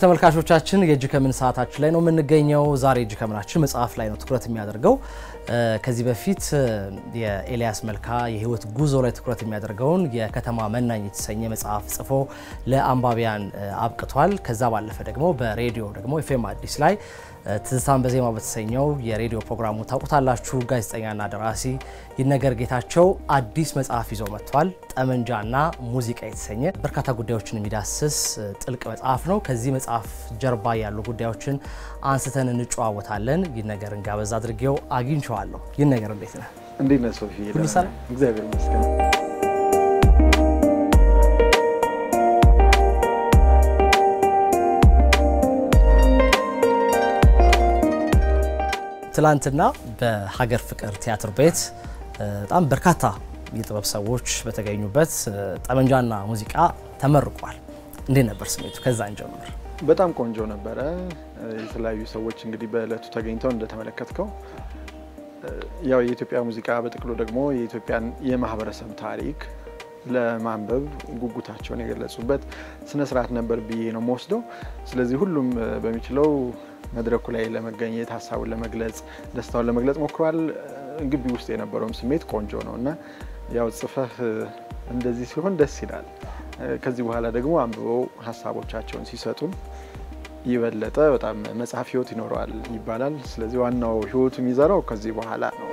ተመልካቾቻችን የእጅ ከምን ሰዓታችን ላይ ነው የምንገኘው ዛሬ እጅ ከመናችን መጽሐፍ ላይ ነው ትኩረት የሚያደርገው ከዚህ በፊት የኤልያስ መልካ የህይወት ጉዞ ላይ ትኩረት የሚያደርገውን የከተማ መናኝ የተሰኘ መጽሐፍ ጽፎ ለአንባቢያን አብቅቷል ከዛ ባለፈ ደግሞ በሬዲዮ ደግሞ ኤፍኤም አዲስ ላይ ትዝታን በዜማ በተሰኘው የሬዲዮ ፕሮግራሙ ታውቁታላችሁ ጋዜጠኛና ደራሲ ይነገር ጌታቸው አዲስ መጽሐፍ ይዞ መጥቷል ጠመንጃና ሙዚቃ የተሰኘ በርካታ ጉዳዮችን የሚዳስስ ጥልቅ መጽሐፍ ነው ከዚህ መጽሐፍ ጀርባ ያሉ ጉዳዮችን አንስተን እንጨዋወታለን ይነገርን ጋበዝ አድርጌው አግኝቻለሁ ይነገር እንዴት ነህ እንዴት ነህ ሶፊ እግዚአብሔር ይመስገን ትላንትና በሀገር ፍቅር ቲያትር ቤት በጣም በርካታ የጥበብ ሰዎች በተገኙበት ጠመንጃና ሙዚቃ ተመርቋል እንዴት ነበር ስሜቱ ከዛን ጀምር በጣም ቆንጆ ነበር የተለያዩ ሰዎች እንግዲህ በእለቱ ተገኝተው እንደተመለከተው ያው የኢትዮጵያ ሙዚቃ በጥቅሉ ደግሞ የኢትዮጵያን የማህበረሰብ ታሪክ ለማንበብ ጉጉታቸውን የገለጹበት ስነ ስርዓት ነበር ብዬ ነው የምወስደው ስለዚህ ሁሉም በሚችለው መድረኩ ላይ ለመገኘት ሐሳቡን ለመግለጽ ደስታውን ለመግለጽ ሞክሯል ግቢ ውስጥ የነበረው ስሜት ቆንጆ ነውና ያው ጽፈህ እንደዚህ ሲሆን ደስ ይላል ከዚህ በኋላ ደግሞ አንብበው ሐሳቦቻቸውን ሲሰጡን ይበለጠ በጣም መጽሐፍ ህይወት ይኖራል ይባላል ስለዚህ ዋናው ህይወቱ የሚዘራው ከዚህ በኋላ ነው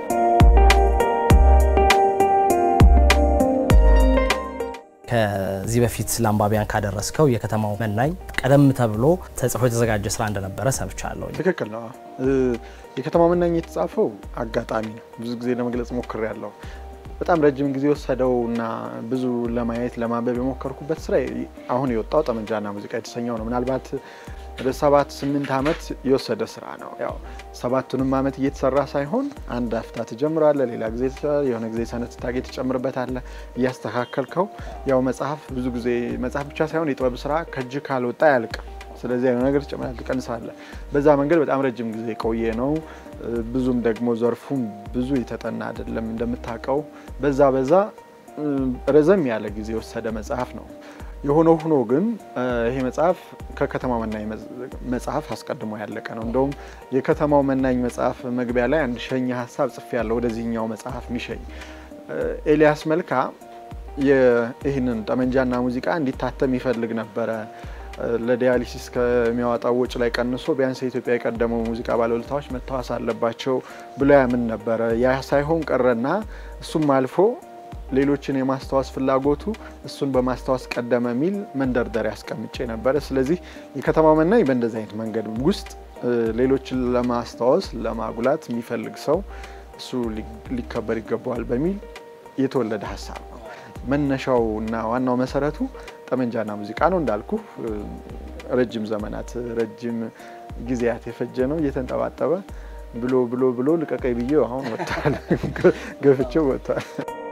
ከዚህ በፊት ለአንባቢያን ካደረስከው የከተማው መናኝ ቀደም ተብሎ ተጽፎ የተዘጋጀ ስራ እንደነበረ ሰምቻለሁ ትክክል ነው የከተማው መናኝ የተጻፈው አጋጣሚ ነው ብዙ ጊዜ ለመግለጽ ሞክሬያለሁ በጣም ረጅም ጊዜ ወሰደውና ብዙ ለማየት ለማንበብ የሞከርኩበት ስራ አሁን የወጣው ጠመንጃና ሙዚቃ የተሰኘው ነው ምናልባት ወደ 7-8 አመት የወሰደ ስራ ነው ያው 7ቱንም አመት እየተሰራ ሳይሆን አንድ አፍታ ተጀምሯል ሌላ ጊዜ የሆነ ጊዜ ሰነድ ታጌ ተጨምርበታል ያስተካከልከው ያው መጽሐፍ ብዙ ጊዜ መጽሐፍ ብቻ ሳይሆን የጥበብ ስራ ከጅ ካልወጣ ያልቅ ስለዚህ ያለው ነገር ተጨምራል ተቀንሳለ በዛ መንገድ በጣም ረጅም ጊዜ ቆየ ነው ብዙም ደግሞ ዘርፉም ብዙ የተጠና አይደለም እንደምታቀው በዛ ረዘም ያለ ጊዜ ወሰደ መጽሐፍ ነው የሆነው ሆኖ ግን ይሄ መጽሐፍ ከከተማው መናኝ መጽሐፍ አስቀድሞ ያለቀ ነው እንደውም የከተማው መናኝ መጽሐፍ መግቢያ ላይ አንድ ሸኛ ሐሳብ ጽፍ ያለው ወደዚህኛው መጽሐፍ ሚሸኝ ኤልያስ መልካ ይሄንን ጠመንጃና ሙዚቃ እንዲታተም ይፈልግ ነበር ለዲያሊሲስ ከሚያወጣው ወጭ ላይ ቀንሶ ቢያንስ የኢትዮጵያ የቀደመው ሙዚቃ ባለውለታዎች መታወስ አለባቸው ብሎ ያምን ነበር ያ ሳይሆን ቀረና እሱም አልፎ ሌሎችን የማስተዋወስ ፍላጎቱ እሱን በማስተዋወስ ቀደመ ሚል መንደርደር ያስቀምጬ ነበር ስለዚህ የከተማው መናኝ በእንደዚህ አይነት መንገድ ውስጥ ሌሎችን ለማስተዋወስ ለማጉላት የሚፈልግ ሰው እሱ ሊከበር ይገባዋል በሚል የተወለደ ሐሳብ ነው መነሻውና ዋናው መሰረቱ ጠመንጃና ሙዚቃ ነው እንዳልኩ ረጅም ዘመናት ረጅም ጊዜያት የፈጀ ነው እየተንጠባጠበ ብሎ ልቀቀይ ብዬው አሁን ወጣል ገፍቼው ወጣል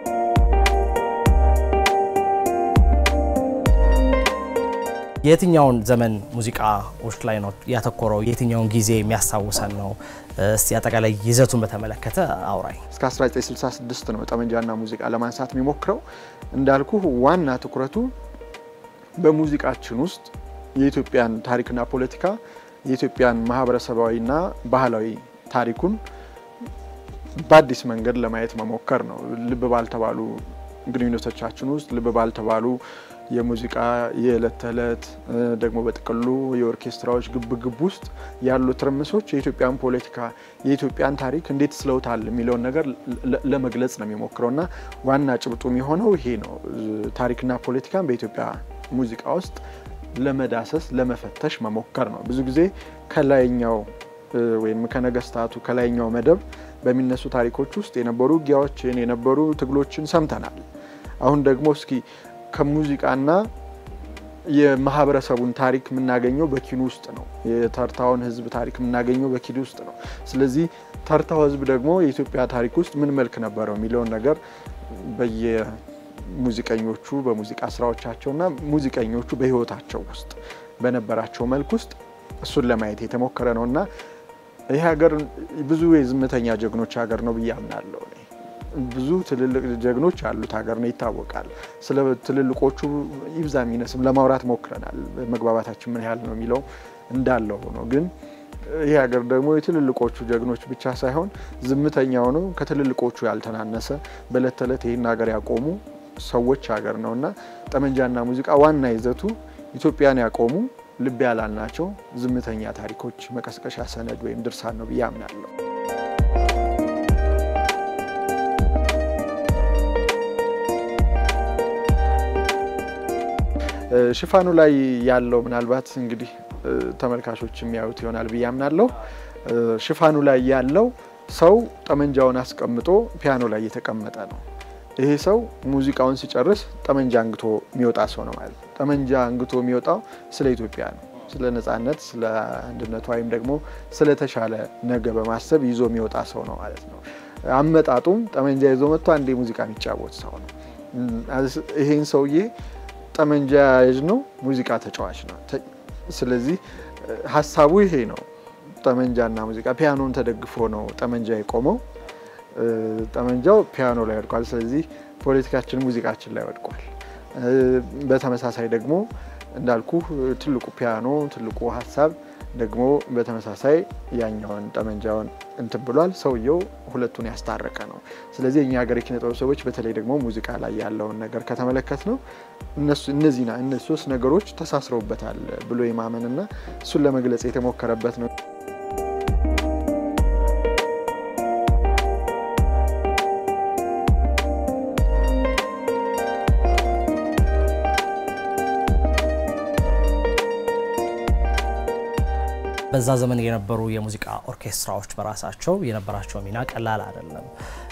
የትኛውን ዘመን ሙዚቃዎች ላይ ነው ያተኮረው የትኛውን ጊዜ የሚያስታውሰን ነው እስቲ አጠቃላይ ይዘቱን በተመለከተ አውራይ እስከ 1966 ነው ጠመንጃና ሙዚቃ ለማንሳት የሚሞክረው እንዳልኩ ዋና ትኩረቱ በሙዚቃችን ውስጥ የኢትዮጵያን ታሪክና ፖለቲካ የኢትዮጵያን ማህበረሰባዊና ባህላዊ ታሪኩን በአዲስ መንገድ ለማየት መሞከር ነው ልብ ባልተባሉ ግንኙነቶቻችን ውስጥ ልብ ባልተባሉ የሙዚቃ የለተለት ደግሞ በጥቅሉ የኦርኬስትራዎች ግብግብ ውስጥ ያሉ ትርምሶች የኢትዮጵያን ፖለቲካ የኢትዮጵያን ታሪክ እንዴት ስለውታል የሚለውን ነገር ለመግለጽ ነው የሚሞክረውና ዋና ጭብጡም የሆነው ይሄ ነው ታሪክና ፖለቲካን በኢትዮጵያ ሙዚቃ ውስጥ ለመዳሰስ ለመፈተሽ መሞከር ነው ብዙ ጊዜ ከላይኛው ወይም ከነገስታቱ ከላይኛው መደብ በሚነሱ ታሪኮች ውስጥ የነበሩ ጊያዎችን የነበሩ ትግሎችን ሰምተናል አሁን ደግሞ እስኪ ከሙዚቃና የማህበረሰቡን ታሪክ ምናገኘው በኪኑ ውስጥ ነው የተርታውን ህዝብ ታሪክ ምናገኘው በኪኑ ውስጥ ነው ስለዚህ ተርታው ህዝብ ደግሞ የኢትዮጵያ ታሪክ ውስጥ ምን መልክ ነበረው የሚለውን ነገር በየሙዚቀኞቹ በሙዚቃ ስራዎቻቸውና ሙዚቀኞቹ በህይወታቸው ውስጥ በነበራቸው መልክ ውስጥ እሱን ለማየት የተሞከረ ነውና ይሄ ሀገር ብዙ የዝምተኛ ጀግኖች ሀገር ነው ብዬ አምናለሁ ብዙ ትልልቅ ጀግኖች አሉት ሀገር ነው ይታወቃል ስለ ትልልቆቹ ይብዛም ይነስም ለማውራት ሞክረናል መግባባታችን ምን ያህል ነው የሚለው እንዳለው ነው ግን ይሄ ሀገር ደግሞ የትልልቆቹ ጀግኖች ብቻ ሳይሆን ዝምተኛው ነው ከትልልቆቹ ያልተናነሰ በለት ተለት ይሄን ሀገር ያቆሙ ሰዎች ሀገር ነውና ጠመንጃና ሙዚቃ ዋና ይዘቱ ኢትዮጵያን ያቆሙ ልብ ያላልናቸው ዝምተኛ ታሪኮች መቀስቀሻ ሰነድ ወይም ድርሳን ነው ብያምናለሁ ሽፋኑ ላይ ያለው ምናልባት እንግዲህ ተመልካቾች የሚያዩት ይሆናል ብያምናለሁ ሽፋኑ ላይ ያለው ሰው ጠመንጃውን አስቀምጦ ፒያኖ ላይ የተቀመጠ ነው ይሄ ሰው ሙዚቃውን ሲጨርስ ጠመንጃ አንግቶ የሚወጣ ሰው ነው ማለት ጠመንጃ አንግቶ የሚወጣው ስለ ኢትዮጵያ ነው ስለ ነፃነት ስለ አንድነቷ ወይም ደግሞ ስለ ተሻለ ነገ በማሰብ ይዞ የሚወጣ ሰው ነው ማለት ነው አመጣጡም ጠመንጃ ይዞ መጥቶ አንዴ ሙዚቃ የሚጫወት ሰው ነው ይሄን ሰውዬ ጠመንጃ ያዥ ነው ሙዚቃ ተጫዋች ነው ስለዚህ ሐሳቡ ይሄ ነው ጠመንጃና ሙዚቃ ፒያኖን ተደግፎ ነው ጠመንጃ የቆመው ጠመንጃው ፒያኖ ላይ ወድቋል ስለዚህ ፖለቲካችን ሙዚቃችን ላይ ወድቋል በተመሳሳይ ደግሞ እንዳልኩ ትልቁ ፒያኖ ትልቁ ሐሳብ ደግሞ በተመሳሳይ ያኛውን ጠመንጃውን እንትን ብሏል ሰውየው ሁለቱን ያስታረቀ ነው ስለዚህ የኛ ሀገር የኪነጥበብ ሰዎች በተለይ ደግሞ ሙዚቃ ላይ ያለውን ነገር ከተመለከት ነው እነዚህ ሶስት ነገሮች ተሳስረውበታል ብሎ የማመንና እሱን ለመግለጽ የተሞከረበት ነው በዛ ዘመን የነበሩ የሙዚቃ ኦርኬስትራዎች በራሳቸው የነበራቸው ሚና ቀላል አይደለም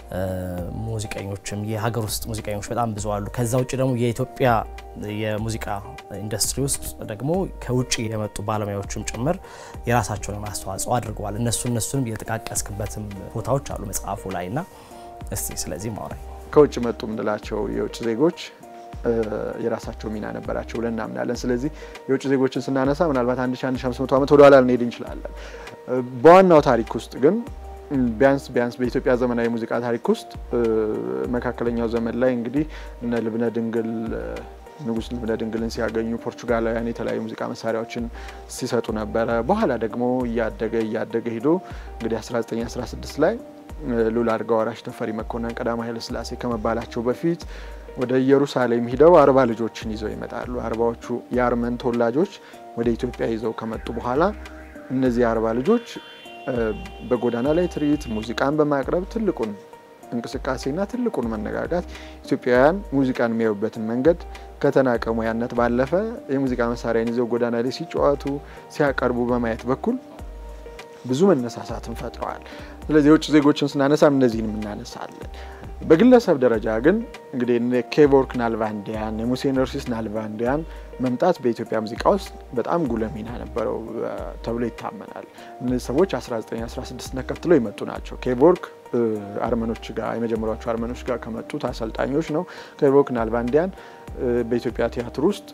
ሙዚቀኞችም የሀገር ውስጥ ሙዚቀኞች በጣም ብዙ አሉ ከዛ ውጪ ደግሞ የኢትዮጵያ የሙዚቃ ኢንዱስትሪ ውስጥ ደግሞ ከውጪ የመጡ ባለሙያዎችም ጭምር የራሳቸውን አስተዋጽኦ አድርገዋል እነሱንም የተቃቀስክበትም ቦታዎች አሉ መጽሐፉ ላይና እስቲ ስለዚህ ማውራይ ከውጪ መጡ ምንላቸው የውጪ ዜጎች የራሳቸው ሚና ነበራቸው ብለን እናምናለን ስለዚህ የውጭ ዜጎችን ስናነሳ ምናልባት 1500 ዓመት ወደ ኋላ ልንሄድ እንችላለን በዋናው ታሪክ ውስጥ ግን ቢያንስ በኢትዮጵያ ዘመናዊ ሙዚቃ ታሪክ ውስጥ መካከለኛው ዘመን ላይ እንግዲህ እነ ልብነ ድንግል ንጉስ ልብነ ድንግልን ሲያገኙ ፖርቹጋላውያን የተለያዩ ሙዚቃ መሳሪያዎችን ሲሰጡ ነበር በኋላ ደግሞ ያደገ ሄዶ እንግዲህ 1916 ላይ ሉላ አርጋ ወራሽ ተፈሪ መኮንን ቀዳማዊ ኃይለ ሥላሴ ከመባላቸው በፊት ወደ ኢየሩሳሌም ሄደው 40 ልጆችን ይዘው ይመጣሉ 40ዎቹ የአርመን ተወላጆች ወደ ኢትዮጵያ ይዘው ከመጡ በኋላ እነዚህ 40 ልጆች በጎዳና ላይ ትርኢት ሙዚቃን በማቅረብ ትልቁን እንቅስቃሴና ትልቁን መነጋጋት ኢትዮጵያውያን ሙዚቃን የሚያዩበትን መንገድ ከተናቀ ሙያነት ባለፈ የሙዚቃ መሳሪያን ይዘው ጎዳና ላይ ሲጫወቱ ሲያቀርቡ በማየት በኩል ብዙ መነሳሳትን ፈጥረዋል ስለዚህ የውጭ ዜጎችን ስናነሳም እነዚህን እናነሳለን በግለሰብ ደረጃ ግን እንግዲህ ኬቮርክ ናልቫንዲያን የሙሴ ነርሲስ ናልቫንዲያን መምጣት በኢትዮጵያ ሙዚቃ ውስጥ በጣም ጉልህ ሚና ነበረው ተብሎ ይታመናል እነዚህ ሰዎች 1916 ተከትለው የመጡ ናቸው ኬቮርክ አርመኖች ጋር የመጀመሪያዎቹ አርመኖች ጋር ከመጡት አሰልጣኞች ነው ኬቮርክ ናልቫንዲያን በኢትዮጵያ ቲያትር ውስጥ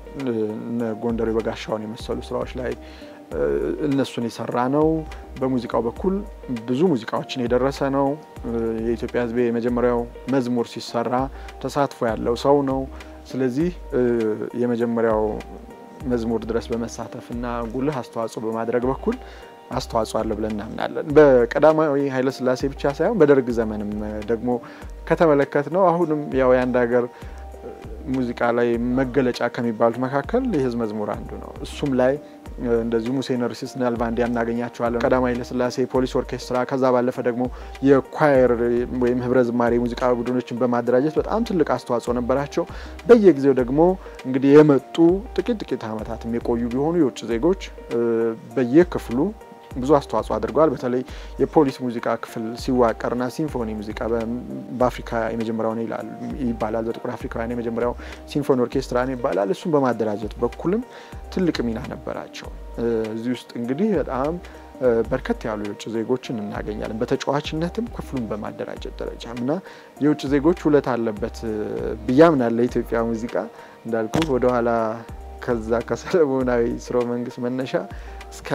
ጎንደር በጋሻውን የመሰሉ ስራዎች ላይ እነሱን የሰራ ነው በሙዚቃው በኩል ብዙ ሙዚቃዎችን የደረሰ ነው የኢትዮጵያ ሕዝብ የመጀመሪያው መዝሙር ሲሰራ ተሳትፎ ያለው ሰው ነው ስለዚህ የመጀመሪያው መዝሙር ድረስ በመሳተፍና ጉልህ አስተዋጽኦ በማድረግ በኩል አስተዋጽኦ አለ ብለን እናምናለን በቀዳማዊ ኃይለ ሥላሴ ብቻ ሳይሆን በደርግ ዘመንም ደግሞ ከተመለከት ነው አሁንም ያው ያንድ ሀገር ሙዚቃ ላይ መገለጫ ከሚባሉት መካከል የህዝብ መዝሙር አንዱ ነው እሱም ላይ እንደዚህ ሙሴ ነርሲስ ናልቫንዲያን እናገኛቸዋለን ቀዳማዊ ኃይለ ሥላሴ ፖሊስ ኦርኬስትራ ከዛ ባለፈ ደግሞ የኳየር ወይም ህብረ ዝማሬ ሙዚቃ ቡድኖችን በማደራጀት በጣም ትልቅ አስተዋጽኦ ነበራቸው በየጊዜው ደግሞ እንግዲህ የመጡ ጥቂት አመታትም የቆዩ ቢሆኑ የውጭ ዜጎች በየክፍሉ ብዙ አስተዋጽኦ አድርገዋል በተለይ የፖሊስ ሙዚቃ ክፍል ሲዋቀርና ሲምፎኒ ሙዚቃ በአፍሪካ የመጀመሪያው ነው ይባላል በጥቁር አፍሪካውያን የመጀመሪያው ሲምፎኒ ኦርኬስትራ ነው ይባላል እሱን በማደራጀት በኩልም ትልቅ ሚና ነበራቸው እዚህ ውስጥ እንግዲህ በጣም በርከት ያሉ የውጭ ዜጎችን እናገኛለን በተጫዋችነትም ክፍሉን በማደራጀት ደረጃና የውጭ ዜጎች ሁለት አለበት በያምናለ ኢትዮጵያ ሙዚቃ እንዳልኩ ወደ ኋላ ከዛ ከሰለሞናዊ ስርወ መንግስት መነሻ እስከ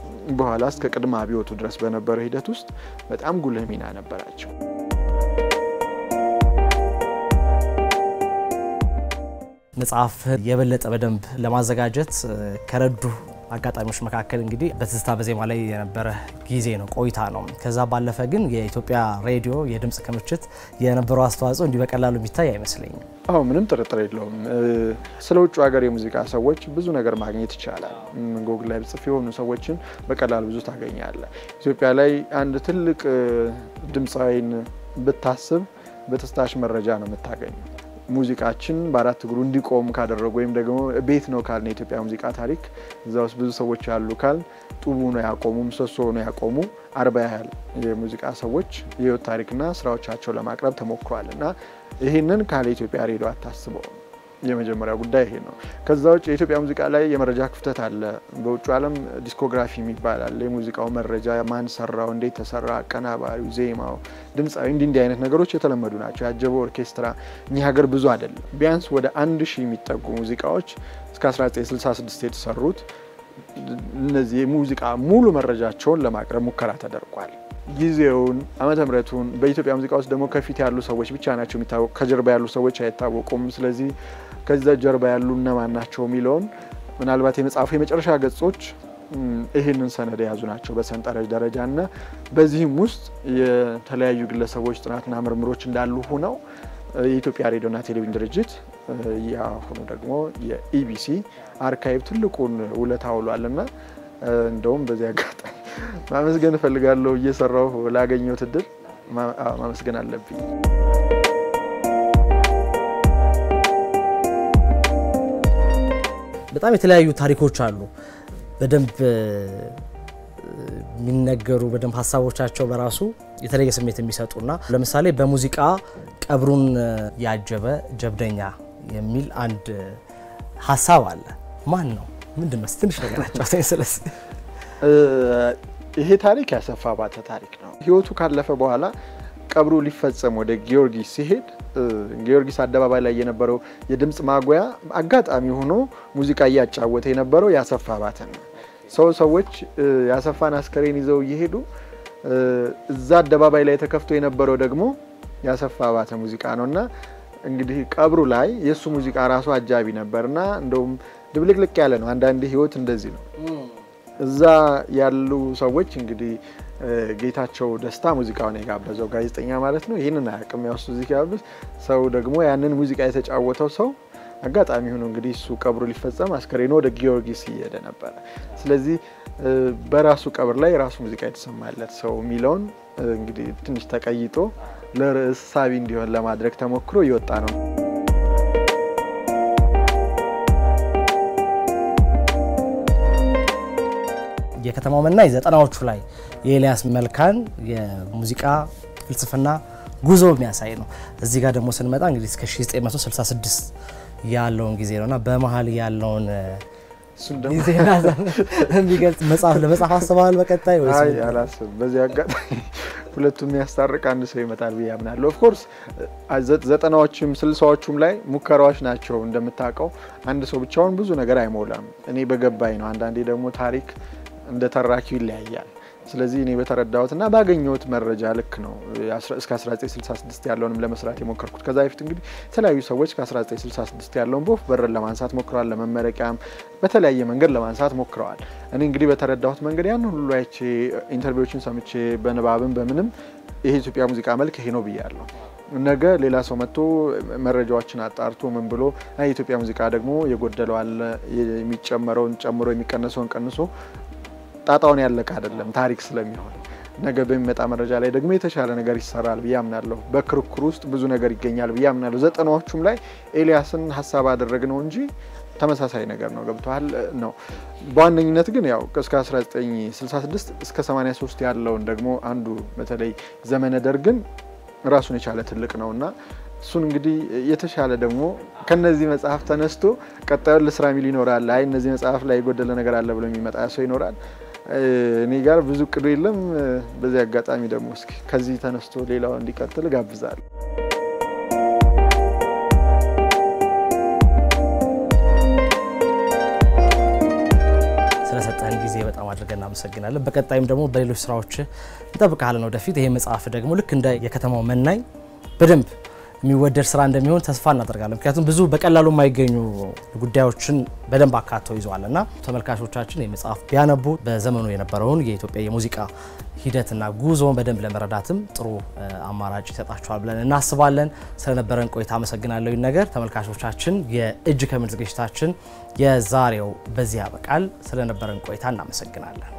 በኋላ እስከ ቅድመ አብዮቱ ድረስ በነበረው ሂደት ውስጥ በጣም ጉልህ ሚና ነበራቸው መጽሐፍ የበለጠ በደንብ ለማዘጋጀት ከረዱ አጋጣሚዎች መካከል እንግዲህ በትዝታ በዜማ ላይ የነበረ ጊዜ ነው ቆይታ ነው ከዛ ባለፈ ግን የኢትዮጵያ ሬዲዮ የድምጽ ክምችት የነበረው አስተዋጽኦ እንዲህ በቀላሉ ቢታይ አይመስለኝም አዎ ምንም ጥርጥር የለውም ስለ ውጭ ሀገር የሙዚቃ ሰዎች ብዙ ነገር ማግኘት ይቻላል ጉግል ላይ ጽፍ የሆኑ ሰዎችን በቀላሉ ብዙ ታገኛለህ ኢትዮጵያ ላይ አንድ ትልቅ ድምጻዊን ብታስብ በተስታሽ መረጃ ነው የምታገኘው ሙዚቃችን በአራት እግሩ እንዲቆም ካደረጉ ወይም ደግሞ ቤት ነው ካልን የኢትዮጵያ ሙዚቃ ታሪክ እዛውስ ብዙ ሰዎች ያሉ ካል ጡቡ ነው ያቆሙ ምሰሶ ነው ያቆሙ 40 ያህል የሙዚቃ ሰዎች የህይወት ታሪክና ስራዎቻቸው ለማቅረብ ተሞክሯልና ይሄንን ካለ ኢትዮጵያ ሬዲዮ አታስበው የመጀመሪያ ጉዳይ ይሄ ነው ከዛው የኢትዮጵያ ሙዚቃ ላይ የመረጃ ክፍተት አለ በውጭ ዓለም ዲስኮግራፊ የሚባላል የሙዚቃው መረጃ ማን ሰራው እንዴት ተሰራ አቀናባሪው ዜማው ድምጻዊ እንዲህ አይነት ነገሮች የተለመዱ ናቸው ያጀበው ኦርኬስትራ እኛ ሀገር ብዙ አይደለም ቢያንስ ወደ 1000 የሚጠጉ ሙዚቃዎች እስከ 1966 የተሰሩት እነዚህ ሙዚቃ ሙሉ መረጃቸውን ለማቅረብ ሙከራ ተደርጓል ጊዜውን ዓመተ ምህረቱን በኢትዮጵያ ሙዚቃ ውስጥ ደግሞ ከፊት ያሉ ሰዎች ብቻ ናቸው የሚታወቁ ከጀርባ ያሉ ሰዎች አይታወቁም ስለዚህ ከዛ ጀርባ ያሉ እነማን ናቸው ሚሊዮን ምናልባት የመጽሐፉ የመጨረሻ ገጾች ይሄንን ሰነድ ያዙ ናቸው በሰንጠረዥ ደረጃና በዚህም ውስጥ የተለያዩ ግለሰቦች ጥናትና ምርምሮች እንዳሉ ሆነው የኢትዮጵያ ሬዲዮና ቴሌቪዥን ድርጅት ያሁኑ ደግሞ የኢቢሲ አርካይቭ ትልቁን ውለታ ውሏልና እንደውም በዚያ አጋጣሚ ማመስገን ፈልጋለሁ እየሰራው ላገኘው ትድል ማመስገን አለብኝ በጣም የተለያዩ ታሪኮች አሉ በደንብ ሚነገሩ በደንብ ሐሳቦቻቸው በራሱ የተለየ ስሜት የሚሰጡና ለምሳሌ በሙዚቃ ቀብሩን ያጀበ ጀብደኛ የሚል አንድ ሐሳብ አለ ማን ነው ምንድነው ትንሽ ነገራቸው ስለዚህ ይሄ ታሪክ ያሰፋ ባተ ታሪክ ነው ህይወቱ ካለፈ በኋላ ቀብሩ ሊፈጸም ወደ ጊዮርጊስ ሲሄድ ጊዮርጊስ አደባባይ ላይ የነበረው የድምጽ ማጓያ አጋጣሚ ሆኖ ሙዚቃ ያጫወተ የነበረው ያሰፋ ባተ ነው ሰዎች ያሰፋን አስከሬን ይዘው ይሄዱ እዛ አደባባይ ላይ ተከፍቶ የነበረው ደግሞ ያሰፋ ባተ ሙዚቃ ነውና እንግዲህ ቀብሩ ላይ የሱ ሙዚቃ ራሱ አጃቢ ነበርና እንደውም ድብልቅልቅ ያለ ነው አንዳንድ ህይወት እንደዚህ ነው እዛ ያሉ ሰዎች እንግዲህ ጌታቸው ደስታ ሙዚቃውን የጋበዘው ጋዜጠኛ ማለት ነው ይሄንን አያውቅም ያው እሱ እዚህ ያሉት ሰው ደግሞ ያንን ሙዚቃ የተጫወተው ሰው አጋጣሚ ሆኖ እንግዲህ እሱ ቀብሩ ሊፈጸም አስከሬኑ ወደ ጊዮርጊስ ይሄደ ነበር ስለዚህ በራሱ ቀብር ላይ ራሱ ሙዚቃ የተሰማለት ሰው ሚሊዮን እንግዲህ ትንሽ ተቀይጦ ለርዕስ ሳቢ እንዲሆን ለማድረግ ተሞክሮ ይወጣ ነው የከተማው መናይ 90ዎቹ ላይ የኤልያስ መልካን የሙዚቃ ፍልስፍና ጉዞ የሚያሳይ ነው እዚህ ጋር ደግሞ ስንመጣ እንግዲህ እስከ 1966 ያለውን ጊዜ ነውና በመሃል ያለውን ጊዜና የሚገልጽ መጽሐፍ ለመጽሐፍ አስበዋል በቀጣይ ወይስ አይ አላስብ በዚህ አጋጣሚ ሁለቱም ያስታርቅ አንድ ሰው ይመጣል ብያምናለሁ ኦፍ ኮርስ 90ዎቹም 60ዎቹም ላይ ሙከራዎች ናቸው እንደምታውቀው አንድ ሰው ብቻውን ብዙ ነገር አይሞላም እኔ በገባኝ ነው አንዳንዴ ደግሞ ታሪክ እንደ ተራኪው ይለያያል ስለዚህ እኔ በተረዳሁትና ባገኘሁት መረጃ ልክ ነው እስከ 1966 ያለውንም ለመስራት የሞከርኩት ከዛ በፊት እንግዲህ የተለያዩ ሰዎች ከ1966 ያለውን ቦፍ በረን ለማንሳት ሞክረዋል ለመመረቂያም በተለያየ መንገድ ለማንሳት ሞክረዋል እኔ እንግዲህ በተረዳሁት መንገድ ያን ሁሉ አይቼ ኢንተርቪዎችን ሰምቼ በንባብም በምንም ይሄ ኢትዮጵያ ሙዚቃ መልክ ይሄ ነው ብያለሁ ነገ ሌላ ሰው መጥቶ መረጃዎችን አጣርቶ ምን ብሎ የኢትዮጵያ ሙዚቃ ደግሞ የጎደለው አለ የሚጨመረውን ጨምሮ የሚቀነሰውን ቀንሶ ጣጣውን ያለቀ አይደለም ታሪክ ስለሚሆን ነገ በሚመጣ መረጃ ላይ ደግሞ የተሻለ ነገር ይሰራል ብያምናለሁ በክርክሩ ውስጥ ብዙ ነገር ይገኛል ብያምናለሁ 90ዎቹም ላይ ኤልያስን ሐሳብ አደረግነው እንጂ ተመሳሳይ ነገር ነው ገብቷል ነው በዋነኝነት ግን ያው እስከ 1966 እስከ 83 ያለውን ደግሞ አንዱ በተለይ ዘመነ ደርግን ራሱን የቻለ ትልቅ ነውና እሱን እንግዲህ የተሻለ ደግሞ ከነዚህ መጽሐፍ ተነስቶ ቀጣዩ ለስራ ሚል ይኖራል አይ እነዚህ መጽሐፍ ላይ የጎደለ ነገር አለ ብሎ የሚመጣ ሰው ይኖራል እኔ ጋር ብዙ ቅዱ የለም በዚህ አጋጣሚ ደግሞ እስኪ ከዚህ ተነስቶ ሌላው እንዲቀጥል ጋብዛለሁ ስለሰጠን ጊዜ በጣም አድርገን እናመሰግናለን በቀጣይም ደግሞ በሌሎች ስራዎች እንጠብቃለን ወደፊት ይሄ መጽሐፍ ደግሞ ልክ እንደ የከተማው መናኝ በደንብ የሚወደድ ስራ እንደሚሆን ተስፋ እናደርጋለን ምክንያቱም ብዙ በቀላሉ የማይገኙ ጉዳዮችን በደንብ አካተው ይዟልና ተመልካቾቻችን የመጽሐፍ ቢያነቡ በዘመኑ የነበረውን የኢትዮጵያ የሙዚቃ ሂደትና ጉዞን በደንብ ለመረዳትም ጥሩ አማራጭ ይሰጣችኋል ብለን እናስባለን ስለነበረን ቆይታ አመሰግናለሁ ነገር ተመልካቾቻችን የእጅ ከምን ዝግጅታችን የዛሬው በዚህ ያበቃል ስለነበረን ቆይታ እናመሰግናለን